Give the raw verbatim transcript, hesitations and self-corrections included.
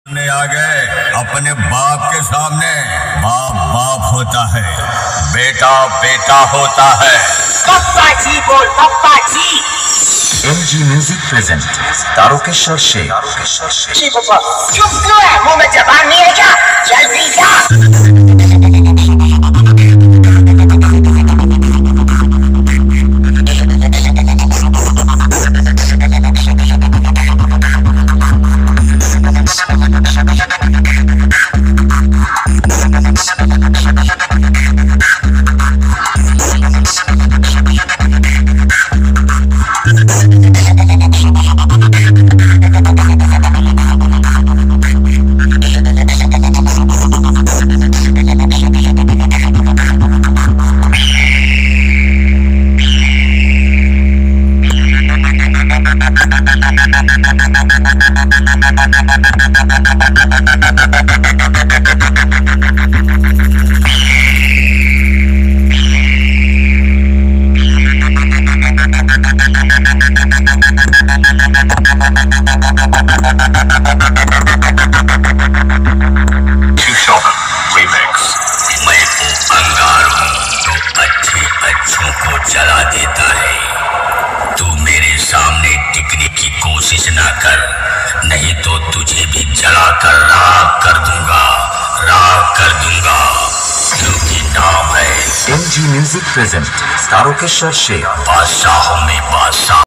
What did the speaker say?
ने आ गए अपने बाप के सामने। बाप बाप होता है, बेटा बेटा होता है। पप्पा जी बोल पप्पा जी। MG music present Tarkeshwar Shaikh. चुप क्यों है? मुंह में जबान नहीं है क्या? जल्दी जा। जला देता है। तू मेरे सामने टिकने की कोशिश ना कर, नहीं तो तुझे भी जला कर राख कर दूंगा, राख कर दूंगा। क्योंकि नाम है MG music present Tarkeshwar Shaikh. बादशाहों में बादशाह।